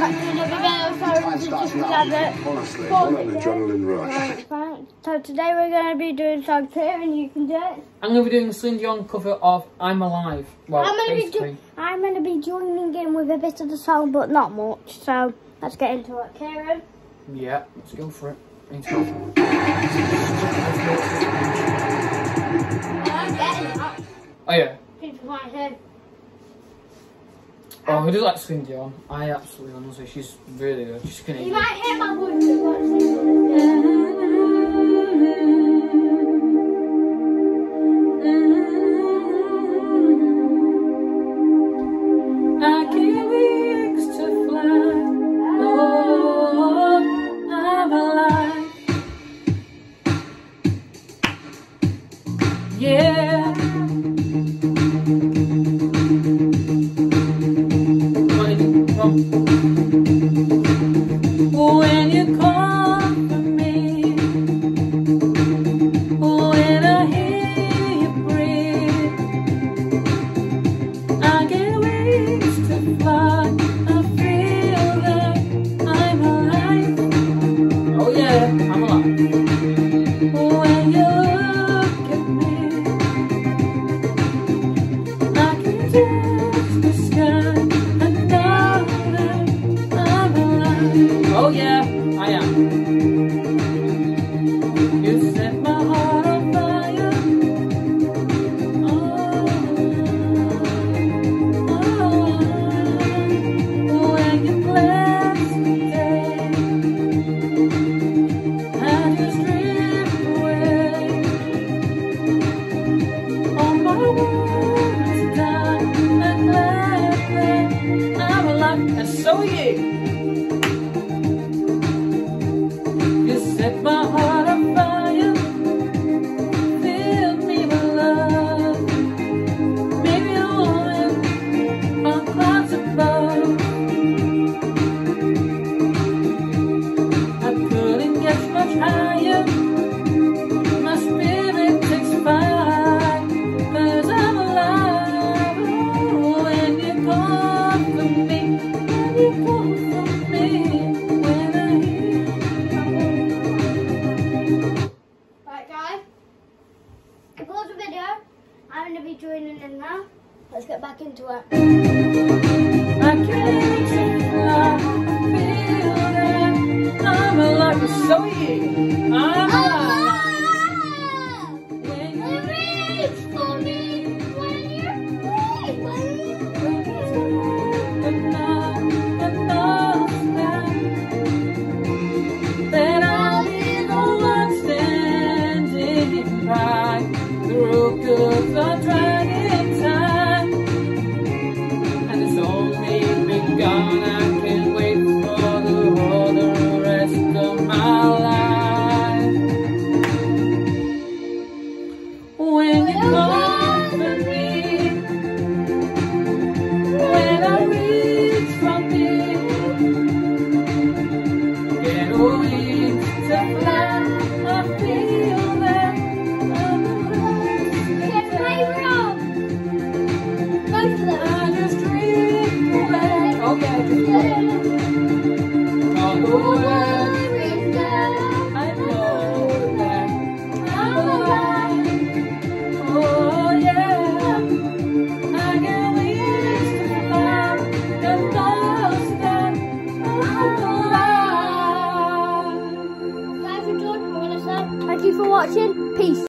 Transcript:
back to another video. Sorry, this is just another. Honestly, what an adrenaline rush. Right, fine. So today we're going to be doing songs here, and you can do it. I'm going to be doing a Céline Dion cover of I'm Alive. Well, I'm going to be joining in with a bit of the song, but not much. So let's get into it. Kieran? Yeah, let's go for it. I'm getting that. Oh yeah. People might hear. Oh, who does like Céline Dion? I absolutely honestly, she's really good. She's Canadian. You might hear my voice too much. I get wings to fly. Oh, I'm alive. Yeah. When you call for me, when I hear you breathe, I get wings to fly. I feel that I'm alive. Oh yeah, I'm alive. When you look at me, I can touch the sky. Oh yeah, I am. You set my heart on fire. Oh, when you bless the day, I just drift away. All my world is done and glad that I'm alive, and so are you. Set my heart on fire, filled me with love, made me warm on clouds above. I couldn't get much higher, my spirit takes fire, 'cause I'm alive. Oh, when you call for me, when you call for me, when I hear. Pause the video. I'm going to be joining in now. Let's get back into it. I can't fly, feel that I'm alive, so are you. I'm alive. When you reach for me, when you breathe, when you then I'll be the one standing by. Through goods are tried in time, and it's only begun. I can't wait for the rest of my life. When you call for me, when I reach for me, get wings to fly. I feel that I'm I just drift away. Okay, I drift away. All the way. I know that I'm alive. Oh yeah. I get wings to fly. And knows that I'm alive. Thank you for watching. Peace.